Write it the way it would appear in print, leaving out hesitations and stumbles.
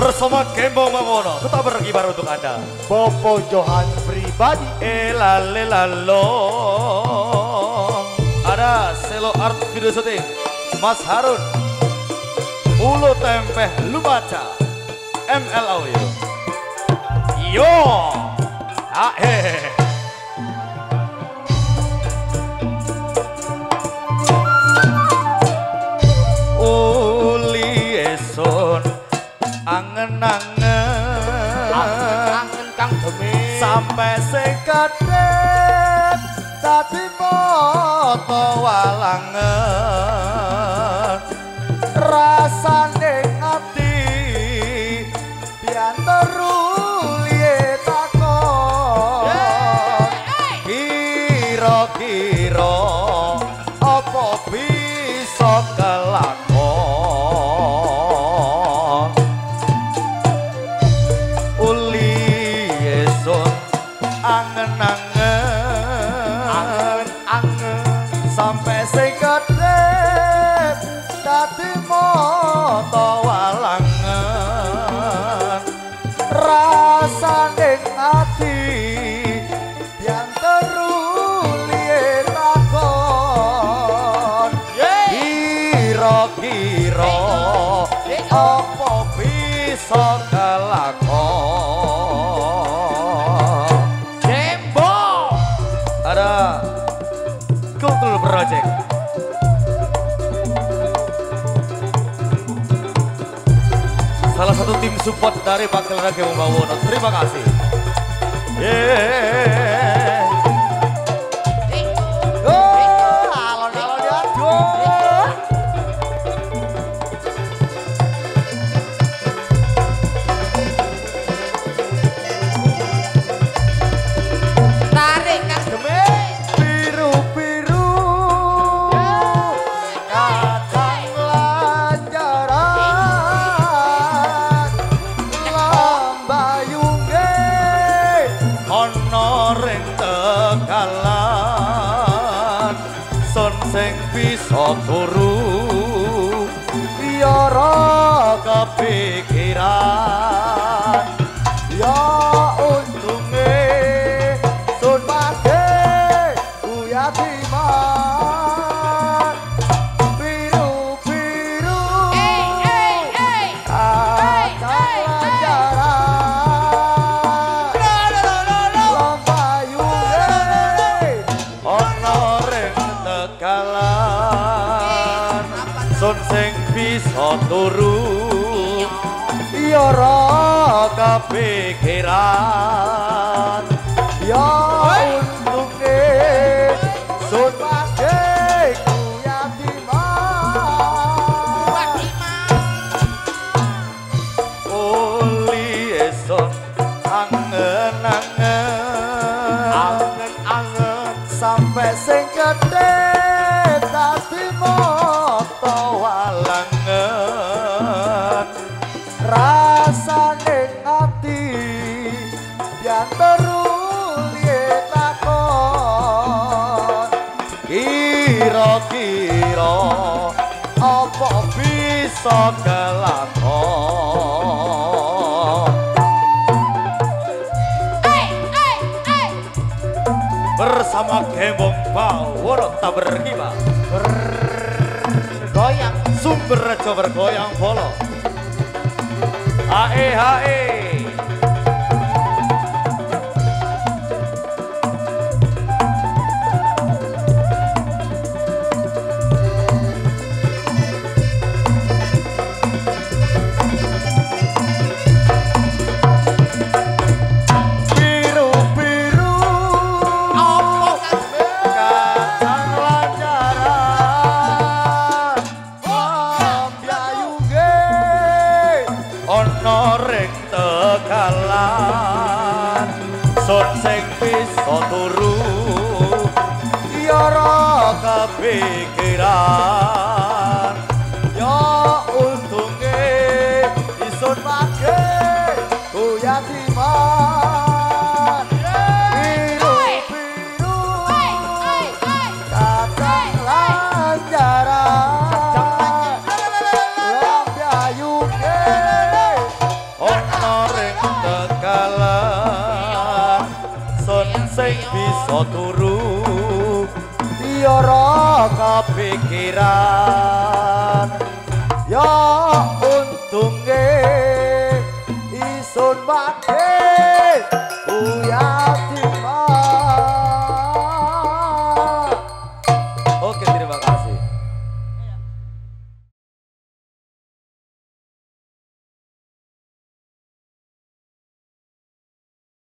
bersama Gembong Mamono tetap berkibar untuk Anda. Bopo Johan pribadi. Elalelalo. Ada Selo Art Video Shooting Mas Harun. Ulu Tempeh Lumaca ML Audio. Yo. Uli eson angen-angen Kang Demi sampai sekadet tadi moto walangen rasane ngati diantar ulie takon kira-kira apa bisa kelakon uli eson angen-angen sampai sekadet dadi moto walangen rasane ati diantar ulie takon kira-kira apa bisa kelakon Gembong ada Kultur Project salah satu tim support dari Bakal Gembong Mamono. Terima kasih. alon-alon ya. Tarik Kang Demi. Biru-biru kacang lanjaran lambayunge ana ring tegalan sun sing bisa turu yara kepikiran ya untunge sun pade uyatiman biru-biru kacang lanjaran lambayunge ana ring tegalan sun sing bisa turu yara kepikiran ya untunge sun pade kuyatiman uli eson angen-angen sampai sing gedhe dadi moto walangen rasane ati diantar ulie takon kira-kira apa bisa kelakon bersama Gembong Mamono tak berkibar Goyang sumber rejo bergoyang polo hae biru-biru kacang lanjaran lambayunge ana ring tegalan sun sing bisa turu yara kepikiran ya untunge isun pake kuyatiman biru-biru kacang lanjaran lambayunge Sayara kepikiran ya untunge isun badhe uyah